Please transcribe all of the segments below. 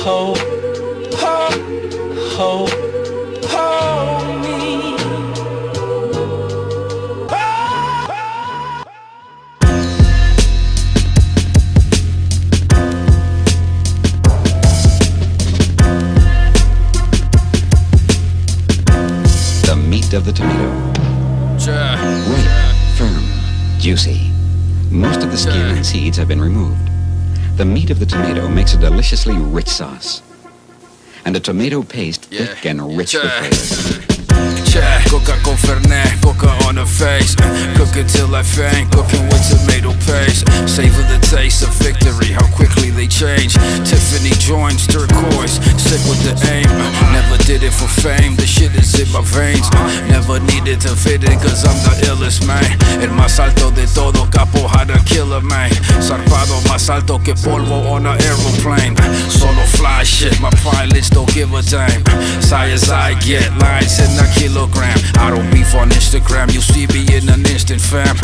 hold, hold, hold, hold me. The meat of the tomato. Ripe, firm, juicy. Most of the skin and seeds have been removed. The meat of the tomato makes a deliciously rich sauce. And a tomato paste thick and rich with flavor. Coca con Fernet, coca on the face. Cook it till I faint, cooking with tomato paste. Savor the taste of victory, how quickly they change. Tiffany joints, turquoise, stick with the aim. Never did it for fame, the shit is in my veins. Never needed to fit in, cause I'm the illest, man. El más alto de todo, capo, how to kill a man. Zarpado, más alto que polvo on an aeroplane. Solo fly shit, my pilots don't give a damn. Sigh as I get, lines in a kilogram. I don't beef on Instagram, you'll see me in an instant, fam.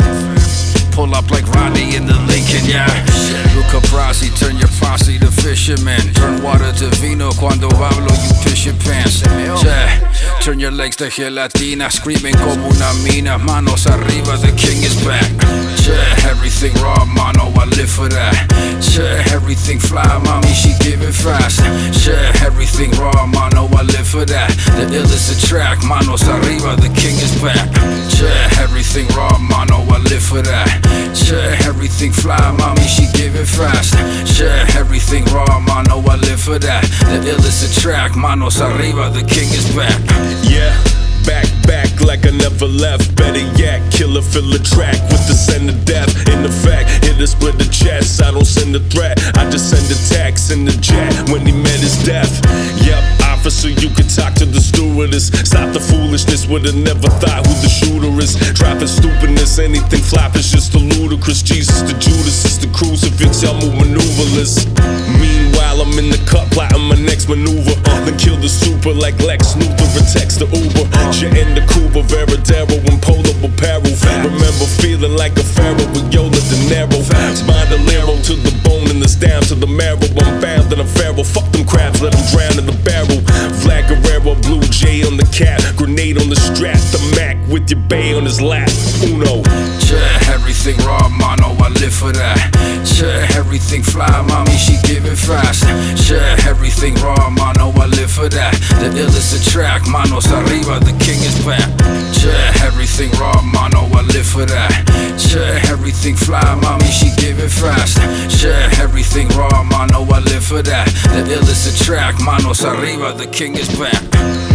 Pull up like Rodney in the Lincoln, yeah. Luca Brasi, turn your posse to fishermen. Turn water to vino, cuando hablo you piss your pants, yeah. Turn your legs to gelatina, screaming como una mina. Manos arriba, the king is back, yeah. Everything raw, mano, I live for that, yeah. Everything fly, mommy, she give it fast, yeah. Everything raw, mano, I live for that. The illest attract, manos arriba, the king is back, yeah. Everything raw, mano, I live for that, yeah. Everything fly, mommy, she give it fast, yeah. Everything raw, mano, I live for that. The illest attract, manos arriba, the king is back. Yeah, back like I never left. Better yet, killer fill a track with the send of death. In effect, hit a split the chest. I don't send a threat, I just send a text in the jet when he met his death. Yep, officer, you can talk to the stewardess. Stop the foolishness, would've never thought who the shooter is. Dropping stupidness, anything flop is just a ludicrous. Jesus the Judas is the crucifix, y'all move maneuverless. Meanwhile, I'm in the cut plotting my next maneuver. Then kill the super like Lex Luthor and text the Uber. You're in the Cuba, Veradero and Polar apparel. Remember feeling like a pharaoh with Yola De Niro. Bandolero to the bone and this down to the marrow. I'm bound and I'm pharaoh. Fuck them crabs, let them drown in the barrel. Flag Guerrero, Blue Jay on the cap, grenade on the strap, the Mac with your bay on his lap. Uno. Yeah, everything raw, mano, I live for that. Yeah, everything fly, mommy, she give it fast. Yeah, everything raw, mano, I live for that. The illest attract, manos arriba, the king is back. Yeah, everything raw, mano, I live for that. Yeah, everything fly, mommy, she give it fast. Yeah, everything raw, mano, I live for that. The illest attract, manos arriba, the king is back.